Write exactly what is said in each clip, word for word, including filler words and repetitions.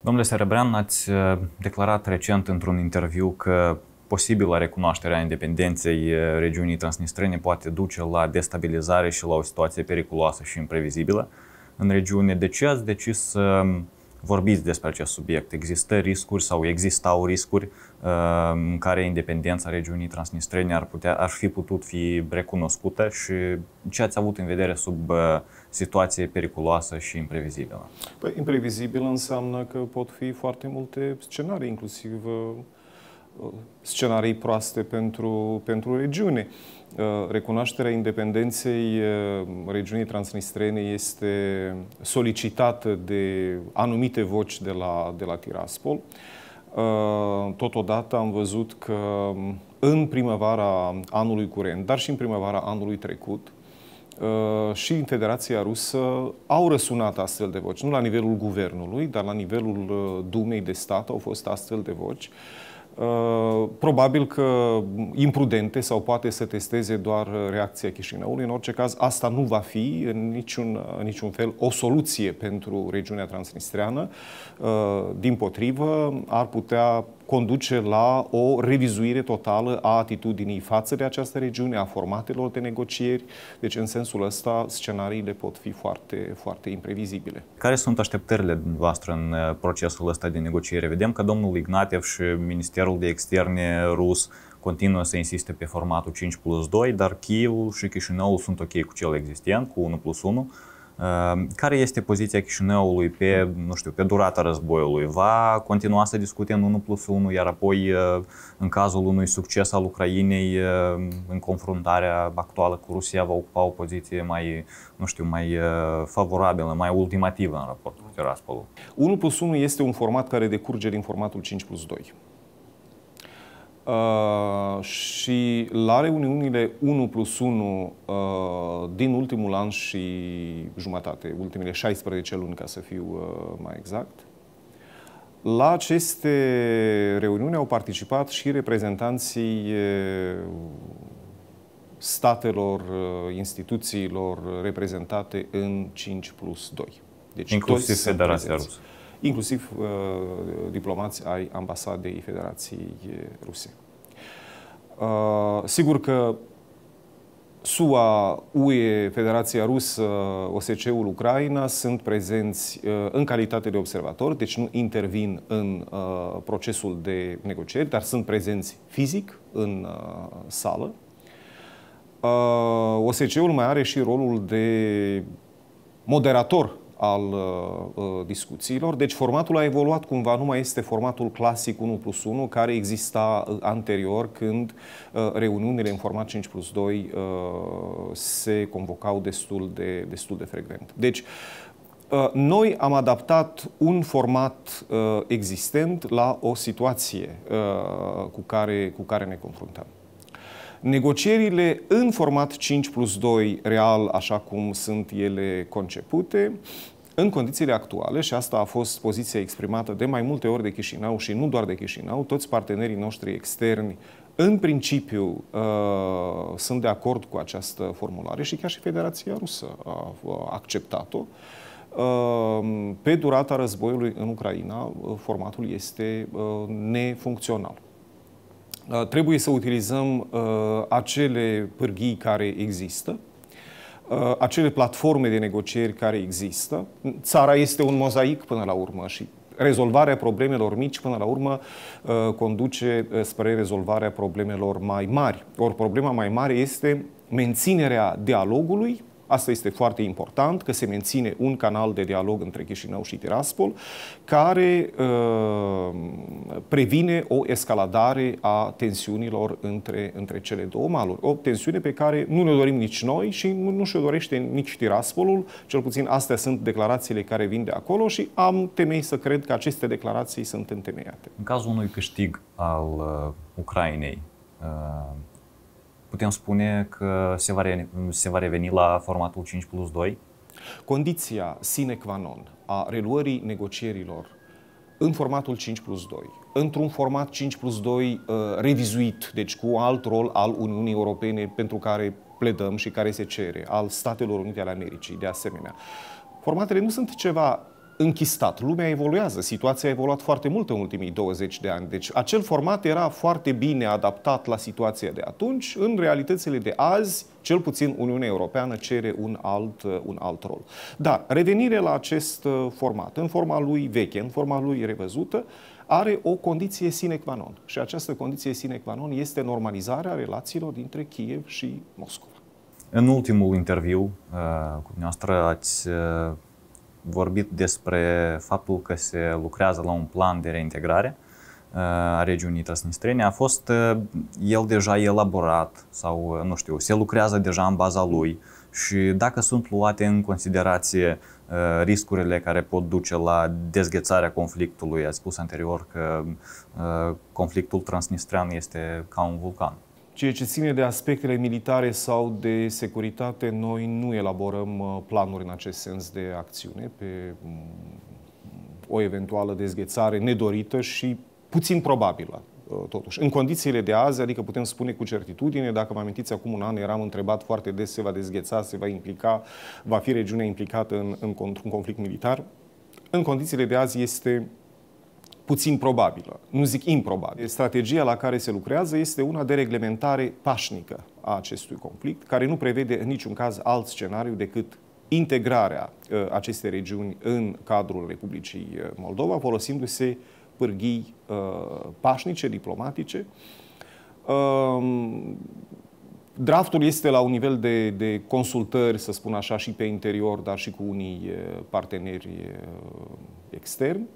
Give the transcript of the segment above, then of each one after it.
Domnule Serebrean, ați declarat recent într-un interviu că posibilă recunoașterea independenței regiunii transnistrene poate duce la destabilizare și la o situație periculoasă și imprevizibilă în regiune. De ce ați decis să vorbiți despre acest subiect? Există riscuri sau existau riscuri în care independența regiunii transnistrene ar, putea, ar fi putut fi recunoscută și ce ați avut în vedere sub situație periculoasă și imprevizibilă? Păi, imprevizibil înseamnă că pot fi foarte multe scenarii, inclusiv scenarii proaste pentru, pentru regiune. Recunoașterea independenței regiunii transnistrene este solicitată de anumite voci de la, de la Tiraspol. Totodată am văzut că în primăvara anului curent, dar și în primăvara anului trecut, și în Federația Rusă au răsunat astfel de voci. Nu la nivelul guvernului, dar la nivelul Dumei de stat au fost astfel de voci. Probabil că imprudente sau poate să testeze doar reacția Chișinăului. În orice caz, asta nu va fi în niciun, în niciun fel o soluție pentru regiunea transnistreană. Dimpotrivă, ar putea conduce la o revizuire totală a atitudinii față de această regiune, a formatelor de negocieri. Deci, în sensul ăsta, scenariile pot fi foarte, foarte imprevizibile. Care sunt așteptările voastre în procesul ăsta de negociere? Vedem că domnul Ignatiev și Ministerul de Externe rus continuă să insiste pe formatul cinci plus doi, dar Kievul și Chișinăul sunt ok cu cel existent, cu unu plus unu. Care este poziția Chișinăului pe, nu știu, pe durata războiului? Va continua să discute în unu plus unu, iar apoi, în cazul unui succes al Ucrainei, în confruntarea actuală cu Rusia, va ocupa o poziție mai, nu știu, mai favorabilă, mai ultimativă în raport cu Tiraspolul? unu plus unu este un format care decurge din formatul cinci plus doi. Uh, și la reuniunile unu plus unu uh, din ultimul an și jumătate, ultimele șaisprezece luni, ca să fiu uh, mai exact, la aceste reuniuni au participat și reprezentanții uh, statelor, uh, instituțiilor reprezentate în cinci plus doi. Deci inclusiv Federația Rusă. Inclusiv uh, diplomați ai ambasadei Federației Ruse. Uh, sigur că S U A, U E, Federația Rusă, O S C E-ul Ucraina sunt prezenți uh, în calitate de observatori, deci nu intervin în uh, procesul de negocieri, dar sunt prezenți fizic în uh, sală. Uh, O S C E-ul mai are și rolul de moderator al uh, discuțiilor. Deci formatul a evoluat cumva, nu mai este formatul clasic unu plus unu care exista uh, anterior, când uh, reuniunile în format cinci plus doi uh, se convocau destul de, destul de frecvent. Deci uh, noi am adaptat un format uh, existent la o situație uh, cu care, cu care ne confruntăm. Negocierile în format cinci plus doi real, așa cum sunt ele concepute, în condițiile actuale, și asta a fost poziția exprimată de mai multe ori de Chișinău și nu doar de Chișinău, toți partenerii noștri externi, în principiu, uh, sunt de acord cu această formulare și chiar și Federația Rusă a acceptat-o. Uh, pe durata războiului în Ucraina, formatul este uh, nefuncțional. Uh, trebuie să utilizăm uh, acele pârghii care există, uh, acele platforme de negocieri care există. Țara este un mozaic până la urmă și rezolvarea problemelor mici până la urmă uh, conduce uh, spre rezolvarea problemelor mai mari. Ori problema mai mare este menținerea dialogului. Asta este foarte important, că se menține un canal de dialog între Chișinău și Tiraspol, care uh, previne o escaladare a tensiunilor între, între cele două maluri. O tensiune pe care nu ne dorim nici noi și nu, nu și-o dorește nici Tiraspolul. Cel puțin astea sunt declarațiile care vin de acolo și am temei să cred că aceste declarații sunt întemeiate. În cazul unui câștig al uh, Ucrainei, uh, putem spune că se va, re, se va reveni la formatul cinci plus doi? Condiția sine qua non a reluării negocierilor în formatul cinci plus doi, într-un format cinci plus doi uh, revizuit, deci cu alt rol al Uniunii Europene pentru care pledăm și care se cere, al Statelor Unite ale Americii, de asemenea. Formatele nu sunt ceva închistat. Lumea evoluează, situația a evoluat foarte mult în ultimii douăzeci de ani. Deci acel format era foarte bine adaptat la situația de atunci. În realitățile de azi, cel puțin Uniunea Europeană cere un alt, un alt rol. Dar revenirea la acest format, în forma lui veche, în forma lui revăzută, are o condiție sine qua non. Și această condiție sine qua non este normalizarea relațiilor dintre Kiev și Moscova. În ultimul interviu uh, cu dumneavoastră ați uh, vorbit despre faptul că se lucrează la un plan de reintegrare uh, a regiunii Transnistrene. A fost uh, el deja elaborat sau, uh, nu știu, se lucrează deja în baza lui și dacă sunt luate în considerație uh, riscurile care pot duce la dezghețarea conflictului. Ați spus anterior că uh, conflictul transnistrean este ca un vulcan. Ceea ce ține de aspectele militare sau de securitate, noi nu elaborăm planuri în acest sens de acțiune pe o eventuală dezghețare nedorită și puțin probabilă, totuși. În condițiile de azi, adică putem spune cu certitudine, dacă mă amintiți, acum un an eram întrebat foarte des, se va dezgheța, se va implica, va fi regiunea implicată în, în, în conflict militar. În condițiile de azi este puțin probabilă, nu zic improbabil. Strategia la care se lucrează este una de reglementare pașnică a acestui conflict, care nu prevede în niciun caz alt scenariu decât integrarea uh, acestei regiuni în cadrul Republicii Moldova, folosindu-se pârghii uh, pașnice, diplomatice. Uh, draftul este la un nivel de, de consultări, să spun așa, și pe interior, dar și cu unii parteneri uh, externi.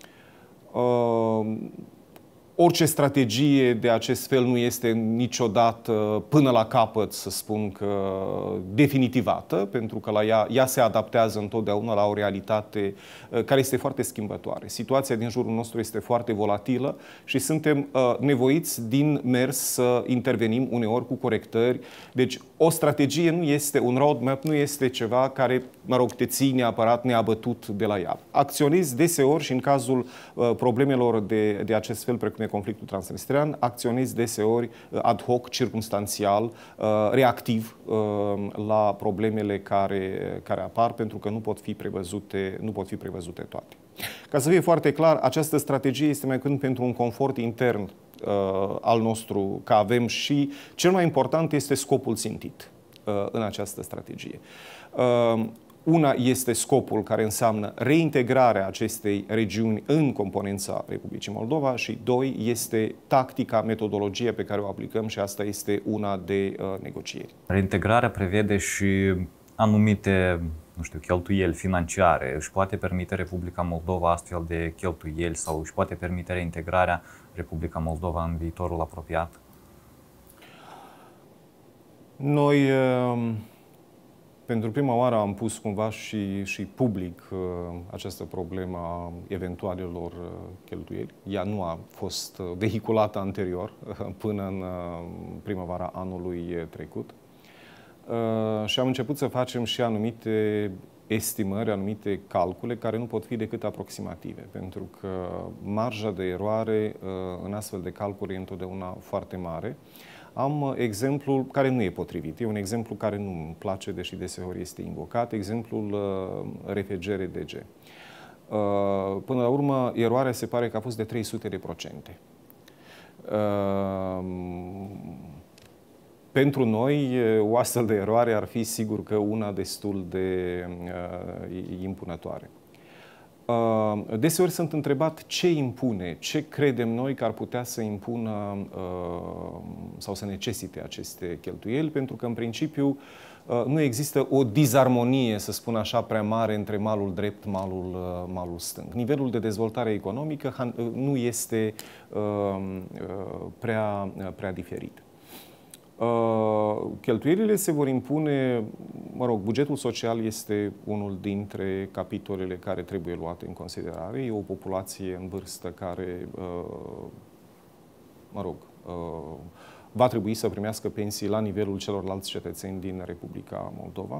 Uh, orice strategie de acest fel nu este niciodată până la capăt, să spun că definitivată, pentru că la ea, ea se adaptează întotdeauna la o realitate uh, care este foarte schimbătoare. Situația din jurul nostru este foarte volatilă și suntem uh, nevoiți din mers să intervenim uneori cu corectări. Deci o strategie nu este, un roadmap nu este ceva care, mă rog, te ții neapărat neabătut de la ea. Acționezi deseori și în cazul uh, problemelor de, de acest fel, precum e conflictul transnistrian, acționezi deseori uh, ad hoc, circumstanțial, uh, reactiv uh, la problemele care, care apar, pentru că nu pot fi prevăzute, nu pot fi prevăzute toate. Ca să fie foarte clar, această strategie este mai curând pentru un confort intern uh, al nostru, că avem și, cel mai important este scopul țintit uh, în această strategie. Uh, Una este scopul care înseamnă reintegrarea acestei regiuni în componența Republicii Moldova și doi este tactica, metodologia pe care o aplicăm și asta este una de uh, negocieri. Reintegrarea prevede și anumite, nu știu, cheltuieli financiare. Își poate permite Republica Moldova astfel de cheltuieli sau își poate permite reintegrarea Republica Moldova în viitorul apropiat? Noi uh, pentru prima oară am pus cumva și, și public uh, această problemă a eventualelor uh, cheltuieli. Ea nu a fost uh, vehiculată anterior, uh, până în uh, primăvara anului trecut. Uh, și am început să facem și anumite estimări, anumite calcule care nu pot fi decât aproximative, pentru că marja de eroare uh, în astfel de calcule e întotdeauna foarte mare. Am exemplul care nu e potrivit. E un exemplu care nu îmi place, deși deseori este invocat, exemplul uh, R F G R D G. Uh, până la urmă, eroarea se pare că a fost de trei sute de procente. Uh, pentru noi, o astfel de eroare ar fi sigur că una destul de uh, impunătoare. Uh, deseori sunt întrebat ce impune, ce credem noi că ar putea să impună uh, sau să necesite aceste cheltuieli, pentru că în principiu uh, nu există o dizarmonie, să spun așa, prea mare între malul drept, malul, uh, malul stâng. Nivelul de dezvoltare economică uh, nu este uh, uh, prea, uh, prea diferit. Uh, cheltuielile se vor impune, mă rog, bugetul social este unul dintre capitolele care trebuie luate în considerare. E o populație în vârstă care, uh, mă rog, uh, va trebui să primească pensii la nivelul celorlalți cetățeni din Republica Moldova.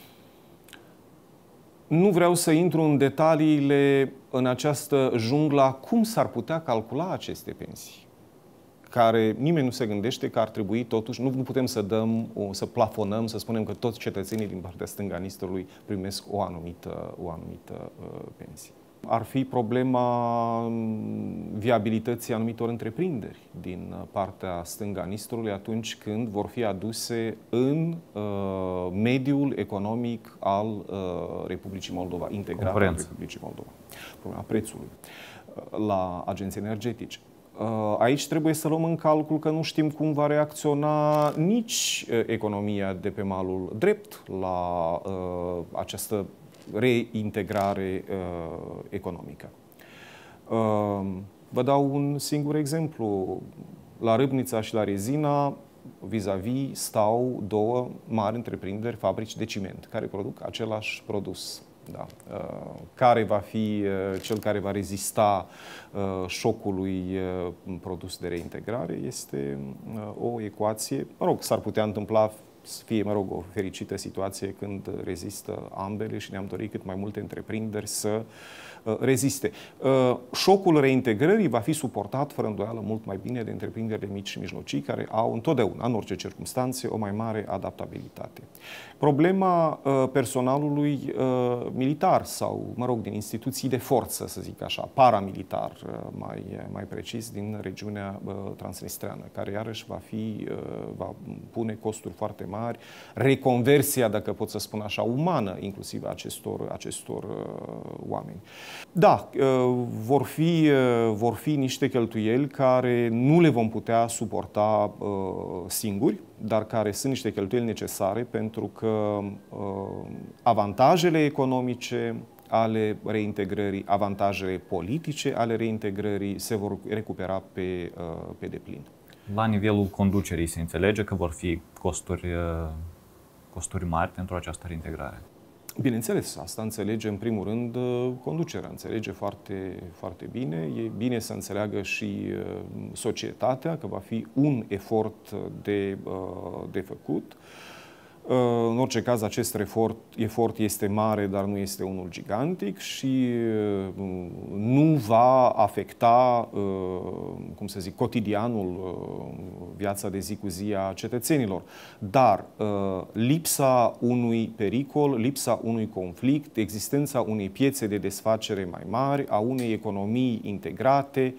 Nu vreau să intru în detaliile în această junglă cum s-ar putea calcula aceste pensii. care nimeni nu se gândește că ar trebui totuși, nu, nu putem să dăm, o, să plafonăm, să spunem că toți cetățenii din partea stânga-nistorului primesc o anumită, o anumită uh, pensie. Ar fi problema viabilității anumitor întreprinderi din partea stânga-nistorului atunci când vor fi aduse în uh, mediul economic al uh, Republicii Moldova, integrat al Republicii Moldova. Problema prețului uh, la agenții energetice. Aici trebuie să luăm în calcul că nu știm cum va reacționa nici economia de pe malul drept la uh, această reintegrare uh, economică. Uh, vă dau un singur exemplu. La Râbnița și la Rezina, vis-a-vis, stau două mari întreprinderi, fabrici de ciment, care produc același produs. Da. Care va fi cel care va rezista șocului produs de reintegrare este o ecuație. Mă rog, s-ar putea întâmpla să fie, mă rog, o fericită situație când rezistă ambele și ne-am dorit cât mai multe întreprinderi să reziste. Șocul reintegrării va fi suportat, fără îndoială, mult mai bine de întreprinderile mici și mijlocii, care au întotdeauna, în orice circunstanțe, o mai mare adaptabilitate. Problema personalului militar sau, mă rog, din instituții de forță, să zic așa, paramilitar, mai, mai precis, din regiunea transnistreană, care iarăși va fi, va pune costuri foarte mari, reconversia, dacă pot să spun așa, umană, inclusiv acestor, acestor oameni. Da, vor fi, vor fi niște cheltuieli care nu le vom putea suporta singuri, dar care sunt niște cheltuieli necesare pentru că avantajele economice ale reintegrării, avantajele politice ale reintegrării se vor recupera pe, pe deplin. La nivelul conducerii se înțelege că vor fi costuri, costuri mari pentru această reintegrare. Bineînțeles, asta înțelege în primul rând conducerea, înțelege foarte, foarte bine. E bine să înțeleagă și societatea că va fi un efort de, de făcut. În orice caz, acest efort, efort este mare, dar nu este unul gigantic și nu va afecta, cum să zic, cotidianul, viața de zi cu zi a cetățenilor. Dar lipsa unui pericol, lipsa unui conflict, existența unei piețe de desfacere mai mari, a unei economii integrate,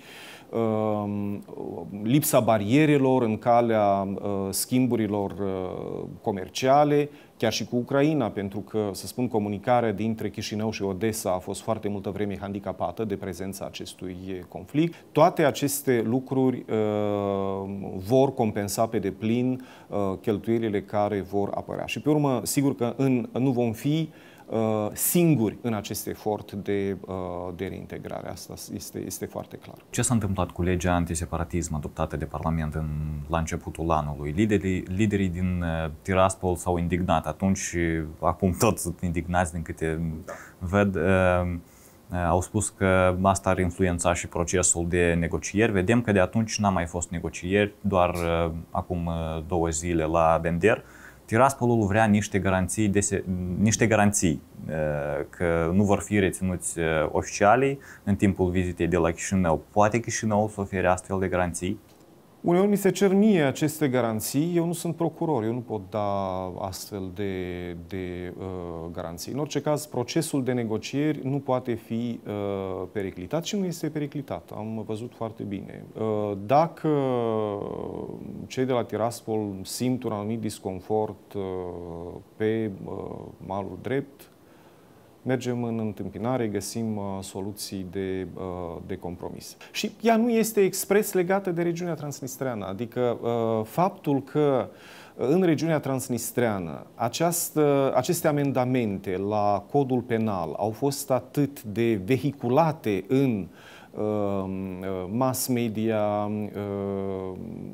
lipsa barierelor în calea schimburilor comerciale, chiar și cu Ucraina, pentru că, să spun, comunicarea dintre Chișinău și Odessa a fost foarte multă vreme handicapată de prezența acestui conflict. Toate aceste lucruri uh, vor compensa pe deplin uh, cheltuielile care vor apărea. Și pe urmă, sigur că în, nu vom fi singuri în acest efort de, de reintegrare. Asta este, este foarte clar. Ce s-a întâmplat cu legea antiseparatism adoptată de Parlament în, la începutul anului? Liderii, liderii din Tiraspol s-au indignat atunci și acum toți sunt indignați din câte da. ved. Au spus că asta ar influența și procesul de negocieri. Vedem că de atunci n-a mai fost negocieri, doar acum două zile la Bender. Tiraspolul vrea niște garanții, de, niște garanții că nu vor fi reținuți oficialii în timpul vizitei de la Chișinău. Poate Chișinăul să ofere astfel de garanții? Uneori mi se cer mie aceste garanții. Eu nu sunt procuror, eu nu pot da astfel de, de uh, garanții. În orice caz, procesul de negocieri nu poate fi uh, periclitat și nu este periclitat. Am văzut foarte bine. Uh, dacă cei de la Tiraspol simt un anumit disconfort uh, pe uh, malul drept, mergem în întâmpinare, găsim uh, soluții de, uh, de compromis. Și ea nu este expres legată de regiunea transnistreană, adică uh, faptul că în regiunea transnistreană această, aceste amendamente la codul penal au fost atât de vehiculate în uh, mass media, uh,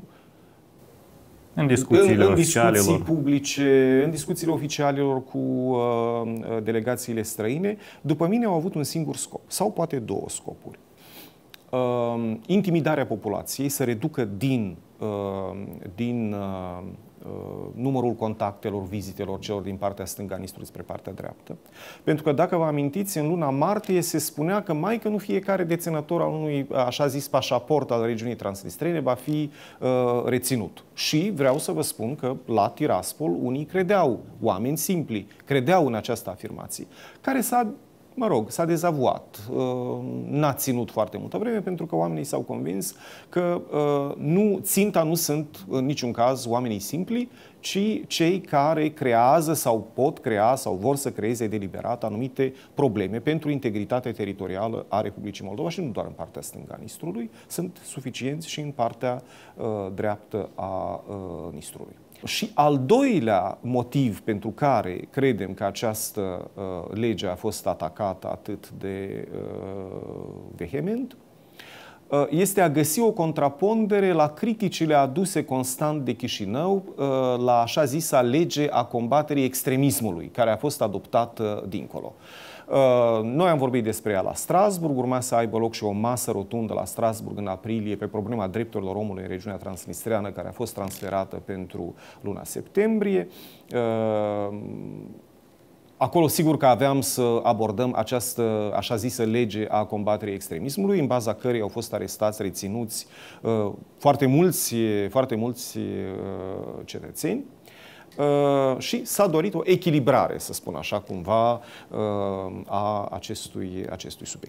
În discuțiile în, în oficialilor. discuții publice, în discuțiile oficialilor cu uh, delegațiile străine, după mine au avut un singur scop, sau poate două scopuri. uh, intimidarea populației, să reducă din, uh, din uh, numărul contactelor, vizitelor celor din partea stângă a Nistrului spre partea dreaptă. Pentru că, dacă vă amintiți, în luna martie se spunea că mai că nu fiecare deținător al unui, așa zis, pașaport al regiunii transnistrene va fi uh, reținut. Și vreau să vă spun că la Tiraspol unii credeau, oameni simpli, credeau în această afirmație, care s-a mă rog, s-a dezavuat. N-a ținut foarte multă vreme pentru că oamenii s-au convins că nu, ținta nu sunt în niciun caz oamenii simpli, ci cei care creează sau pot crea sau vor să creeze deliberat anumite probleme pentru integritatea teritorială a Republicii Moldova și nu doar în partea stângă a Nistrului, sunt suficienți și în partea uh, dreaptă a uh, Nistrului. Și al doilea motiv pentru care credem că această uh, lege a fost atacată atât de uh, vehement uh, este a găsi o contrapondere la criticile aduse constant de Chișinău uh, la așa zisa lege a combaterii extremismului, care a fost adoptată dincolo. Noi am vorbit despre ea la Strasburg, urma să aibă loc și o masă rotundă la Strasburg în aprilie pe problema drepturilor omului în regiunea transnistreană, care a fost transferată pentru luna septembrie. Acolo sigur că aveam să abordăm această așa zisă lege a combaterii extremismului, în baza cărei au fost arestați, reținuți foarte mulți, foarte mulți cetățeni. Uh, și s-a dorit o echilibrare, să spun așa cumva, uh, a acestui, acestui subiect.